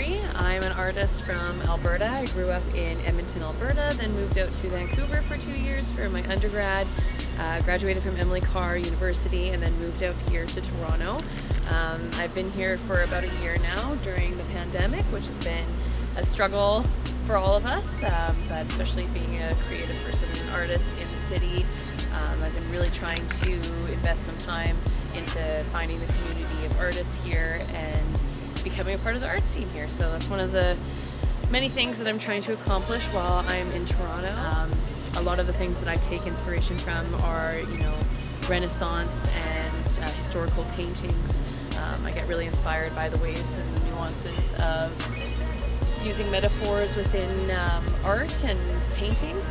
Schembri. I'm an artist from Alberta. I grew up in Edmonton, Alberta, then moved out to Vancouver for 2 years for my undergrad. Graduated from Emily Carr University and then moved out here to Toronto. I've been here for about a year now during the pandemic, which has been a struggle for all of us, but especially being a creative person and an artist in the city. I've been really trying to invest some time into finding the community of artists here and becoming a part of the arts team here. So that's one of the many things that I'm trying to accomplish while I'm in Toronto. A lot of the things that I take inspiration from are, Renaissance and historical paintings. I get really inspired by the ways and the nuances of using metaphors within art and painting.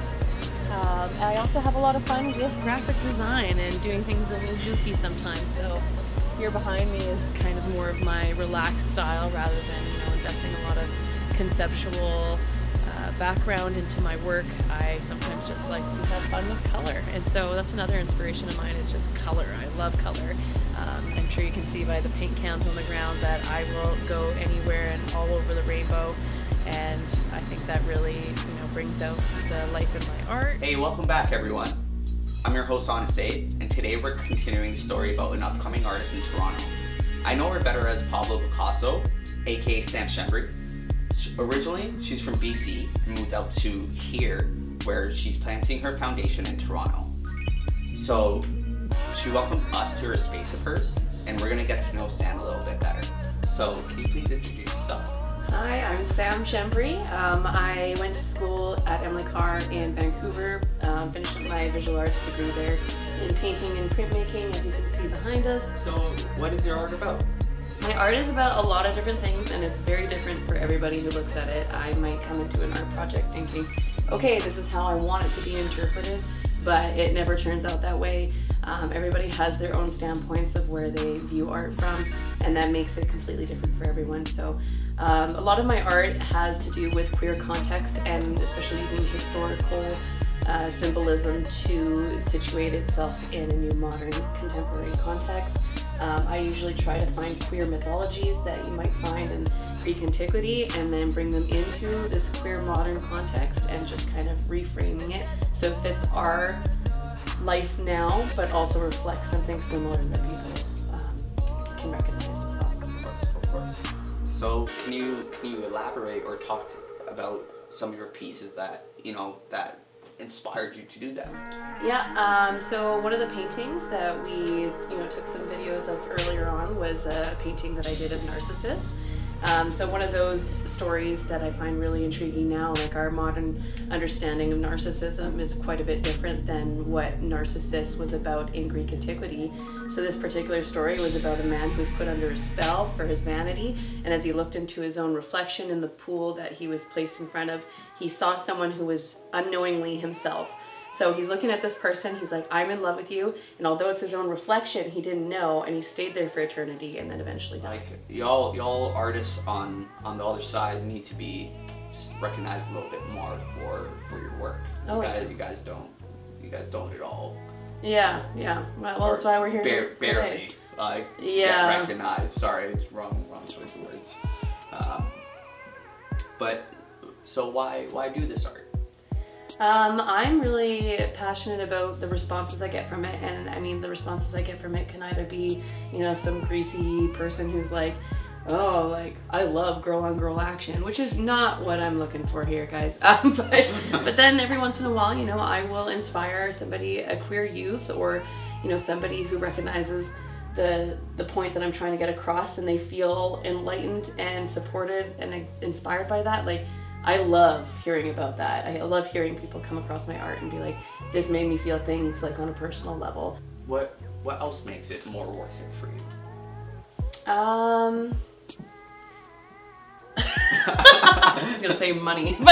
I also have a lot of fun with graphic design and doing things a little goofy sometimes. So here behind me is kind of more of my relaxed style rather than investing a lot of conceptual background into my work. I sometimes just like to have fun with color, and so that's another inspiration of mine, is just color. I love color. I'm sure you can see by the paint cans on the ground that I will go anywhere and all over the rainbow, and I think that really brings out the life in my art. Hey, welcome back everyone. I'm your host Honest Abe, and today we're continuing the story about an upcoming artist in Toronto. I know her better as Pablo Picasso, aka Sam Schembri. Originally, she's from BC and moved out to here, where she's planting her foundation in Toronto. So she welcomed us to her space of hers, and we're gonna get to know Sam a little bit better. So can you please introduce yourself? Hi, I'm Sam Schembri. I went to school at Emily Carr in Vancouver, finished my visual arts degree there in painting and printmaking, as you can see behind us. So what is your art about? My art is about a lot of different things, and it's very different for everybody who looks at it. I might come into an art project thinking, okay, this is how I want it to be interpreted, but it never turns out that way. Everybody has their own standpoints of where they view art from, and that makes it completely different for everyone. So a lot of my art has to do with queer context, and especially using historical symbolism to situate itself in a new modern contemporary context. I usually try to find queer mythologies that you might find in Greek antiquity and then bring them into this queer modern context and just kind of reframing it so it fits our life now, but also reflects something similar that people can recognize as well. Of course. So can you elaborate or talk about some of your pieces that that inspired you to do that? Yeah, so one of the paintings that we took some videos of earlier on was a painting that I did of Narcissus. So one of those stories that I find really intriguing now, like our modern understanding of narcissism is quite a bit different than what Narcissus was about in Greek antiquity. So this particular story was about a man who was put under a spell for his vanity, and as he looked into his own reflection in the pool that he was placed in front of, he saw someone who was unknowingly himself. So he's looking at this person, he's like, I'm in love with you, and although it's his own reflection, he didn't know, and he stayed there for eternity and then eventually died. Like, y'all artists on the other side need to be just recognized a little bit more for your work. You guys don't at all. Yeah. Well, that's why we're here barely today. Get recognized. Sorry, wrong choice of words. But so why do this art? I'm really passionate about the responses I get from it, and I mean the responses I get from it can either be, some greasy person who's like, oh, like, I love girl on girl action, which is not what I'm looking for here, guys. But then every once in a while, I will inspire somebody, a queer youth, or somebody who recognizes the point that I'm trying to get across, and they feel enlightened and supported and inspired by that. Like, I love hearing about that. I love hearing people come across my art and be like, this made me feel things like on a personal level. What else makes it more worth it for you? I was gonna say money, but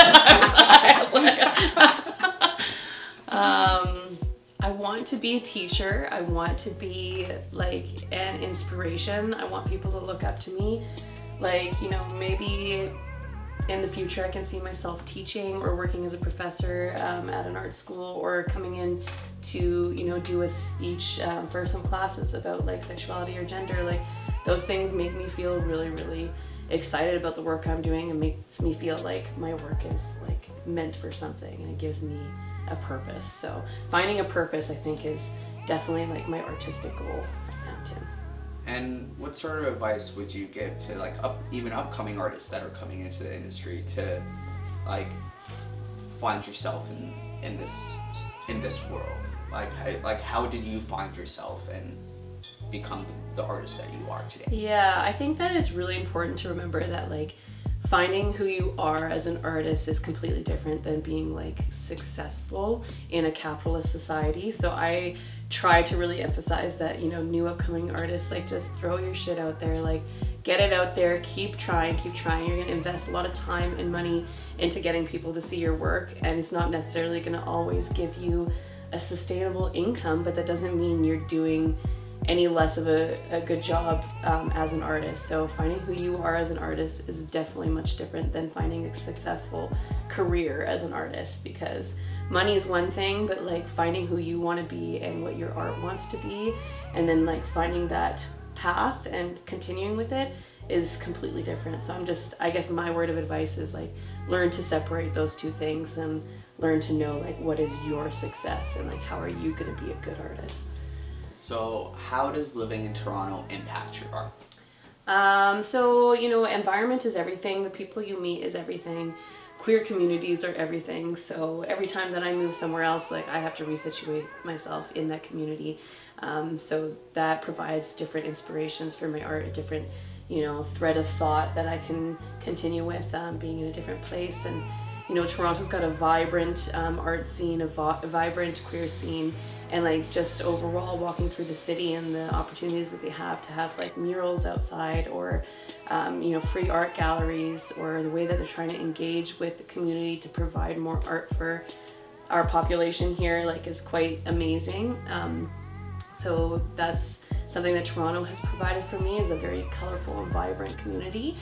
I want to be a teacher. I want to be like an inspiration. I want people to look up to me. Like, maybe in the future I can see myself teaching or working as a professor at an art school, or coming in to do a speech for some classes about like sexuality or gender. Like, those things make me feel really, really excited about the work I'm doing and makes me feel like my work is like meant for something, and it gives me a purpose. So finding a purpose, I think, is definitely like my artistic goal right now too. And what sort of advice would you give to like even upcoming artists that are coming into the industry to like find yourself in this world? Like how did you find yourself and become the artist that you are today? Yeah, I think that it's really important to remember that like finding who you are as an artist is completely different than being like successful in a capitalist society. So I try to really emphasize that, you know, new upcoming artists, like just throw your shit out there, like get it out there, keep trying. You're gonna invest a lot of time and money into getting people to see your work, and it's not necessarily gonna always give you a sustainable income, but that doesn't mean you're doing any less of a good job as an artist. So finding who you are as an artist is definitely much different than finding a successful career as an artist, because money is one thing, but like finding who you want to be and what your art wants to be, and then like finding that path and continuing with it is completely different. So I guess my word of advice is like learn to separate those two things and learn to know like what is your success and like how are you going to be a good artist. So how does living in Toronto impact your art? So, you know, environment is everything. The people you meet is everything. Queer communities are everything. So every time that I move somewhere else, like I have to resituate myself in that community. So that provides different inspirations for my art, a different, you know, thread of thought that I can continue with being in a different place. And, you know, Toronto's got a vibrant art scene, a vibrant queer scene, and like just overall walking through the city and the opportunities that they have to have like murals outside, or you know, free art galleries, or the way that they're trying to engage with the community to provide more art for our population here, like is quite amazing. So that's something that Toronto has provided for me, is a very colorful and vibrant community.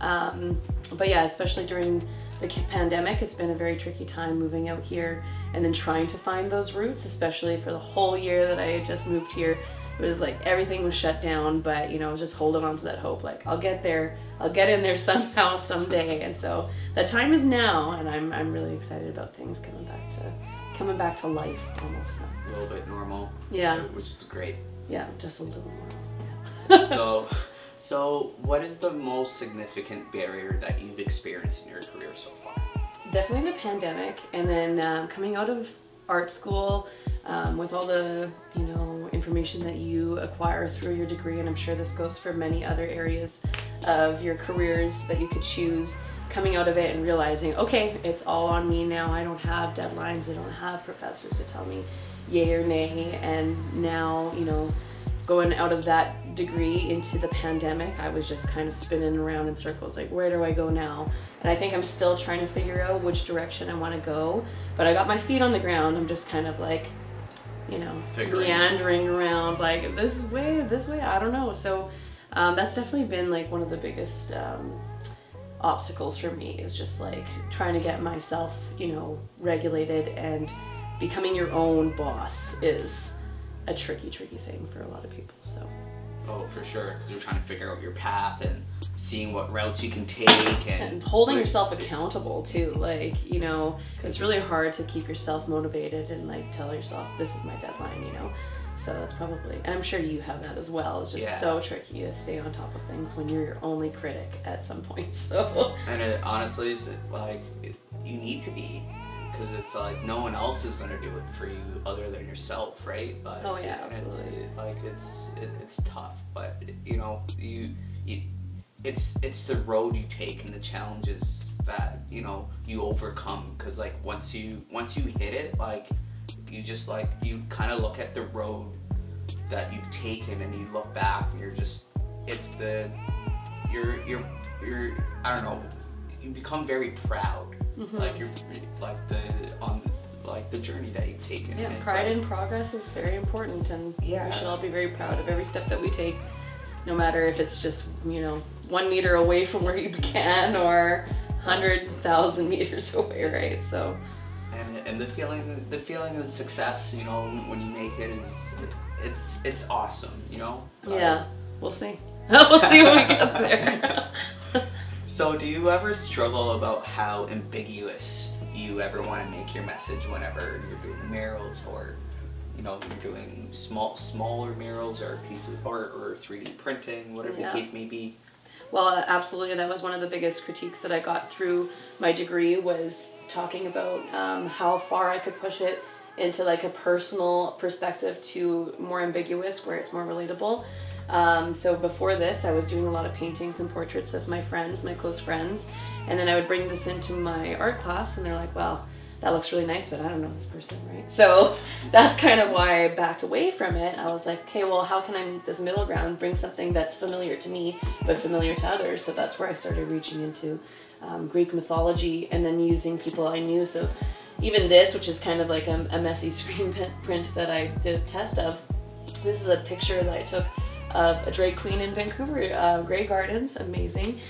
But yeah, especially during the pandemic, it's been a very tricky time moving out here and then trying to find those roots, especially for the whole year that I had just moved here. It was like everything was shut down, but you know, I was just holding on to that hope, like I'll get there, I'll get in there somehow, someday. And so that time is now, and I'm really excited about things coming back to life almost. A little bit normal. Yeah. Which is great. Yeah, just a little more. Yeah. So what is the most significant barrier that you've experienced in your career so far? Definitely the pandemic, and then coming out of art school with all the, you know, information that you acquire through your degree, and I'm sure this goes for many other areas of your careers that you could choose, coming out of it and realizing, okay, it's all on me now. I don't have deadlines, I don't have professors to tell me yay or nay. And now, you know, going out of that degree into the pandemic, I was just kind of spinning around in circles, like where do I go now? And I think I'm still trying to figure out which direction I want to go, but I got my feet on the ground. I'm just kind of like, you know, meandering around, like this way, I don't know. So that's definitely been like one of the biggest obstacles for me, is just like trying to get myself, you know, regulated, and becoming your own boss is a tricky thing for a lot of people. So oh, for sure, because you're trying to figure out your path and seeing what routes you can take, and holding yourself accountable too. Like, you know, it's really hard to keep yourself motivated and like tell yourself this is my deadline, you know. So that's probably, and I'm sure you have that as well. It's just so tricky to stay on top of things when you're your only critic at some point. So and it honestly is like you need to be, because it's like no one else is gonna do it for you other than yourself, right? Like, oh yeah, absolutely. It's tough, but you know, it's the road you take and the challenges that, you know, you overcome. Because like once you hit it, like you just like, you kind of look at the road that you've taken and you look back and you're just, it's the you're I don't know, you become very proud. Like you're like the journey that you've taken. Yeah, pride in progress is very important, and we should all be very proud of every step that we take, no matter if it's just, you know, 1 meter away from where you began or 100,000 meters away, right? So and the feeling of success, you know, when you make it, is it's awesome, you know. Yeah, we'll see. We'll see when we get there. So do you ever struggle about how ambiguous you ever want to make your message whenever you're doing murals, or you know, you're doing smaller murals or pieces of art or 3D printing, whatever the case may be? Well, absolutely. That was one of the biggest critiques that I got through my degree, was talking about how far I could push it into like a personal perspective to more ambiguous, where it's more relatable. So before this, I was doing a lot of paintings and portraits of my friends, my close friends, and then I would bring this into my art class, and they're like, well, that looks really nice, but I don't know this person, right? So that's kind of why I backed away from it. I was like, okay, well, how can I meet this middle ground, bring something that's familiar to me, but familiar to others? So that's where I started reaching into Greek mythology, and then using people I knew. So even this, which is kind of like a messy screen print that I did a test of, this is a picture that I took of a drag queen in Vancouver, Grey Gardens, amazing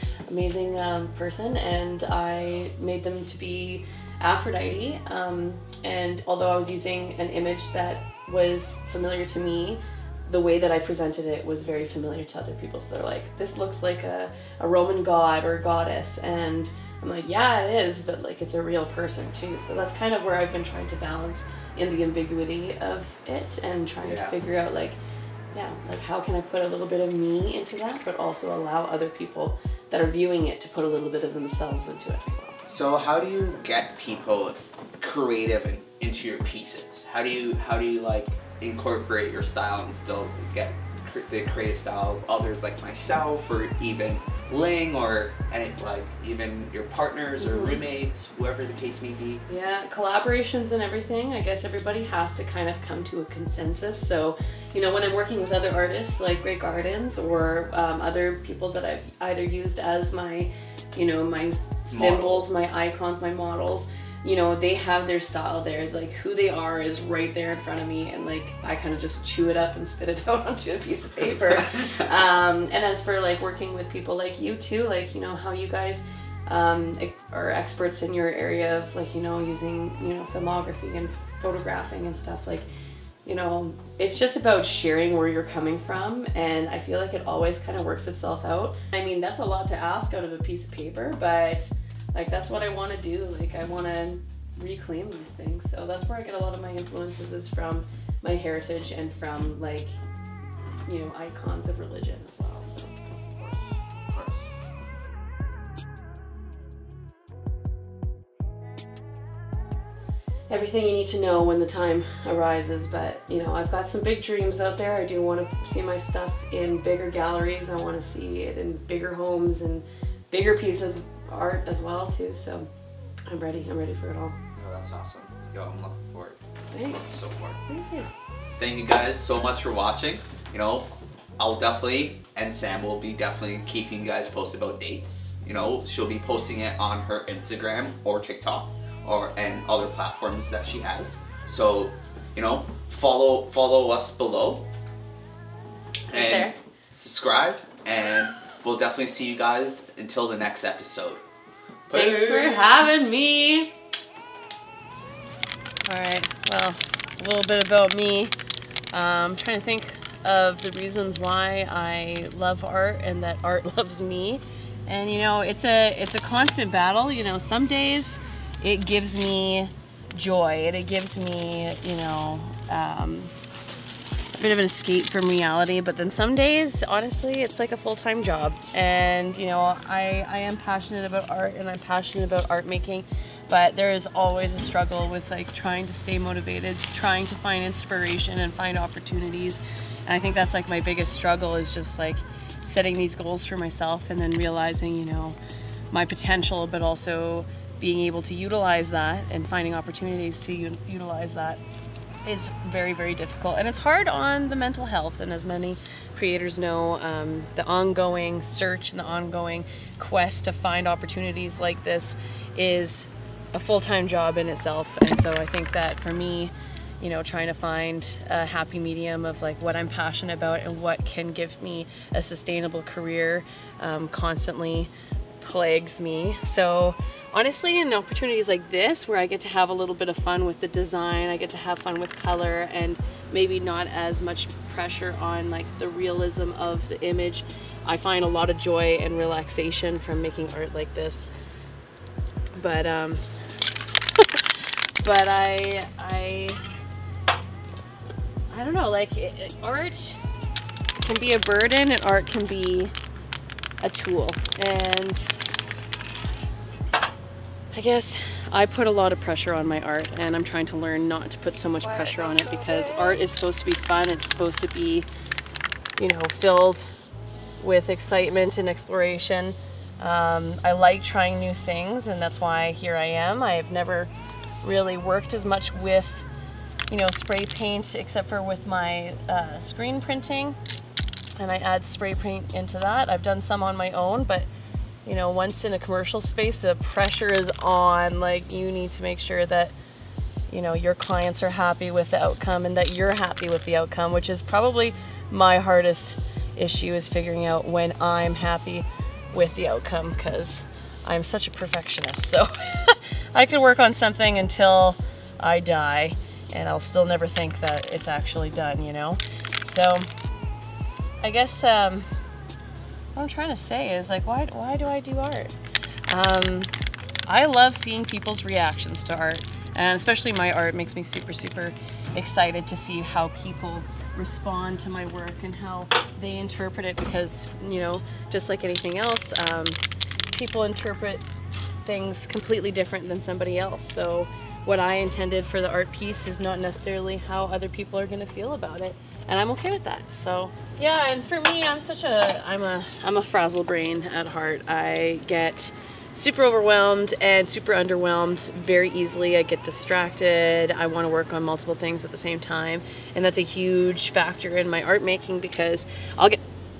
person, and I made them to be Aphrodite, and although I was using an image that was familiar to me, the way that I presented it was very familiar to other people. So they're like, this looks like a Roman god or goddess, and I'm like, yeah, it is, but like it's a real person too. So that's kind of where I've been trying to balance in the ambiguity of it, and trying to figure out like, like how can I put a little bit of me into that, but also allow other people that are viewing it to put a little bit of themselves into it as well. So how do you get people creative into your pieces? How do you like incorporate your style and still get the creative style of others like myself, or even Ling, or like even your partners or roommates, whoever the case may be? Yeah, collaborations and everything. I guess everybody has to kind of come to a consensus. So, you know, when I'm working with other artists like Grey Gardens, or other people that I've either used as my, you know, my symbols, my icons, my models, you know, they have their style there. Like who they are is right there in front of me, and like I kind of just chew it up and spit it out onto a piece of paper. And as for like working with people like you too, like, you know, how you guys are experts in your area of like, you know, using, you know, filmography and photographing and stuff, like, you know, it's just about sharing where you're coming from, and I feel like it always kind of works itself out. I mean, that's a lot to ask out of a piece of paper, but like that's what I want to do. Like I want to reclaim these things. So that's where I get a lot of my influences, is from my heritage and from like, you know, icons of religion as well. So Of course. Everything you need to know when the time arises, but you know, I've got some big dreams out there. I do want to see my stuff in bigger galleries. I want to see it in bigger homes and bigger piece of art as well too. So I'm ready for it all. Oh, that's awesome. Yo, I'm looking forward. Thanks. I'm so forward. Thank you. Thank you guys so much for watching. You know, I'll definitely, and Sam will be definitely keeping you guys posted about dates. You know, she'll be posting it on her Instagram or TikTok, and other platforms that she has. So, you know, follow us below, and subscribe, and we'll definitely see you guys until the next episode. Thanks for having me. All right, well, a little bit about me. I'm trying to think of the reasons why I love art and that art loves me. And you know, it's a constant battle. You know, some days it gives me joy, and it gives me, you know, a bit of an escape from reality, but then some days, honestly, it's like a full-time job. And you know, I am passionate about art, and I'm passionate about art making, but there is always a struggle with like trying to stay motivated, trying to find inspiration and find opportunities. And I think that's like my biggest struggle, is just like setting these goals for myself and then realizing, you know, my potential, but also being able to utilize that and finding opportunities to utilize that is very, very difficult. And it's hard on the mental health. And as many creators know, the ongoing search and the ongoing quest to find opportunities like this is a full-time job in itself. And so I think that for me, you know, trying to find a happy medium of like what I'm passionate about and what can give me a sustainable career constantly plagues me. So honestly, in opportunities like this, where I get to have a little bit of fun with the design, I get to have fun with color and maybe not as much pressure on like the realism of the image. I find a lot of joy and relaxation from making art like this. But but I don't know, like art can be a burden and art can be a tool. And I guess I put a lot of pressure on my art, and I'm trying to learn not to put so much pressure on it, because art is supposed to be fun. It's supposed to be, you know, filled with excitement and exploration. I like trying new things, and that's why here I am. I've never really worked as much with, you know, spray paint, except for with my screen printing, and I add spray paint into that. I've done some on my own, but you know, once in a commercial space, the pressure is on. Like, you need to make sure that, you know, your clients are happy with the outcome and that you're happy with the outcome, which is probably my hardest issue, is figuring out when I'm happy with the outcome, because I'm such a perfectionist. So I could work on something until I die and I'll still never think that it's actually done, you know? So I guess what I'm trying to say is, like, why do I do art? I love seeing people's reactions to art, and especially my art makes me super excited to see how people respond to my work and how they interpret it, because, you know, just like anything else, people interpret things completely different than somebody else. So what I intended for the art piece is not necessarily how other people are going to feel about it, and I'm okay with that. So yeah, and for me, I'm a frazzle brain at heart. I get super overwhelmed and super underwhelmed very easily. I get distracted. I want to work on multiple things at the same time, and that's a huge factor in my art making, because I'll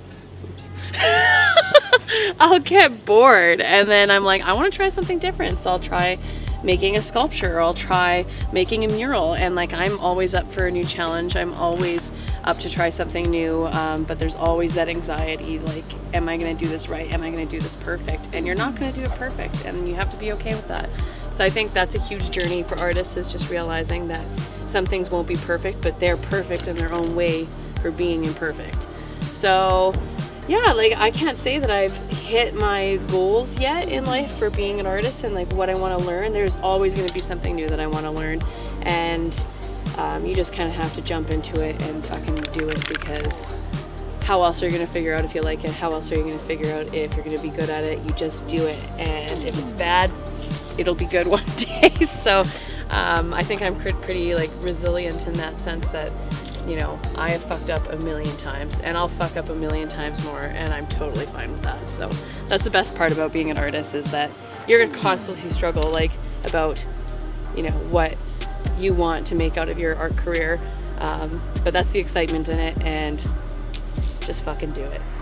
get bored, and then I'm like, I want to try something different, so I'll try making a sculpture, or I'll try making a mural, and like, I'm always up for a new challenge. I'm always up to try something new, but there's always that anxiety, like, am I going to do this right? Am I going to do this perfect? And you're not going to do it perfect, and you have to be okay with that. So I think that's a huge journey for artists, is just realizing that some things won't be perfect, but they're perfect in their own way for being imperfect. So yeah, like, I can't say that I've hit my goals yet in life for being an artist and like what I want to learn. There's always going to be something new that I want to learn, and you just kind of have to jump into it and fucking do it, because how else are you going to figure out if you like it? How else are you going to figure out if you're going to be good at it? You just do it, and if it's bad, it'll be good one day. So I think I'm pretty like resilient in that sense, that, you know, I have fucked up a million times, and I'll fuck up a million times more, and I'm totally fine with that. So that's the best part about being an artist, is that you're gonna constantly struggle, like, about, you know, what you want to make out of your art career, but that's the excitement in it, and just fucking do it.